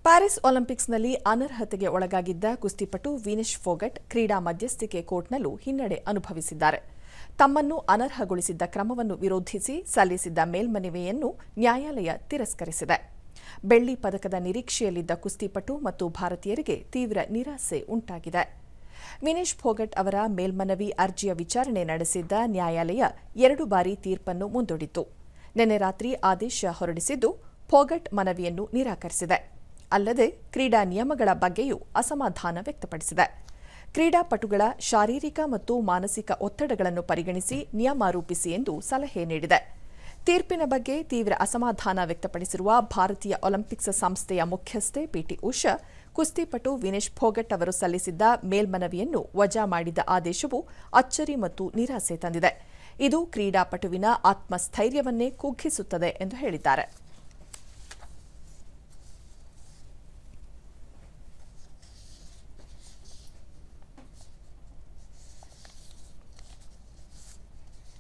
Paris ಒಲಿಂಪಿಕ್ಸ್ನಲ್ಲಿ ಅನರ್ಹತೆಗೆ ಒಳಗಾಗಿದ್ದ ಕುಸ್ತಿಪಟು ವಿನೆಶ್ ಫೋಗಟ್ ಕ್ರೀಡಾ ಮಧ್ಯಸ್ಥಿಕೆ ಕೋರ್ಟ್ನಲ್ಲೂ ಹಿನ್ನಡೆ ಅನುಭವಿಸಿದ್ದಾರೆ. ತಮ್ಮನ್ನು ಅನರ್ಹಗೊಳಿಸಿದ್ದ ಕ್ರಮವನ್ನು ವಿರೋಧಿಸಿ ಸಲ್ಲಿಸಿದ್ದ ಮೇಲ್ಮನವಿಯನ್ನು ನ್ಯಾಯಾಲಯ ತಿರಸ್ಕರಿಸಿದೆ. ಬೆಳ್ಳಿ ಪದಕದ ನಿರೀಕ್ಷೆಯಲ್ಲಿದ್ದ ಕುಸ್ತಿಪಟು ಮತ್ತು ಭಾರತೀಯರಿಗೆ ತೀವ್ರ ನಿರಾಸೆ ಉಂಟಾಗಿದೆ. ವಿನೆಶ್ ಫೋಗಟ್ ಅವರ ಮೇಲ್ಮನವಿ ಅರ್ಜಿಯ ವಿಚಾರಣೆ ನಡೆಸಿದ್ದ ನ್ಯಾಯಾಲಯ 2 ಬಾರಿ ತೀರ್ಪನ್ನು ಮುಂದೂಡಿತು. ನಿನ್ನೆ ರಾತ್ರಿ ಆದೇಶ ಹೊರಡಿಸಿದ್ದು ಫೋಗಟ್ ಮನವಿಯನ್ನು ನಿರಾಕರಿಸಿದೆ. ಅಲ್ಲದೆ ಕ್ರೀಡಾ ನಿಯಮಗಳ ಬಗ್ಗೆಯೂ ಅಸಮಾಧಾನ ವ್ಯಕ್ತಪಡಿಸಿದೆ. ಕ್ರೀಡಾಪಟುಗಳ ಶಾರೀರಿಕ ಮತ್ತು ಮಾನಸಿಕ ಒತ್ತಡಗಳನ್ನು ಪರಿಗಣಿಸಿ ನಿಯಮ ರೂಪಿಸಿ ಎಂದು ಸಲಹೆ ನೀಡಿದೆ. ತೀರ್ಪಿನ ಬಗ್ಗೆ ತೀವ್ರ ಅಸಮಾಧಾನ ವ್ಯಕ್ತಪಡಿಸಿರುವ ಭಾರತೀಯ ಒಲಿಂಪಿಕ್ಸ್ ಸಂಸ್ಥೆಯ ಮುಖ್ಯಸ್ಥೆ ಪಿಟಿ ಉಷಾ, ಕುಸ್ತಿಪಟು ವಿನೆಶ್ ಫೋಗಟ್ ಅವರು ಸಲ್ಲಿಸಿದ್ದ ಮೇಲ್ಮನವಿಯನ್ನು ವಜಾ ಮಾಡಿದ ಆದೇಶವು ಅಚ್ಚರಿ ಮತ್ತು ನಿರಾಸೆ ತಂದಿದೆ. ಇದು ಕ್ರೀಡಾಪಟುವಿನ ಆತ್ಮಸ್ಥೈರ್ಯವನ್ನೇ ಕುಗ್ಗಿಸುತ್ತದೆ ಎಂದು ಹೇಳಿದ್ದಾರೆ.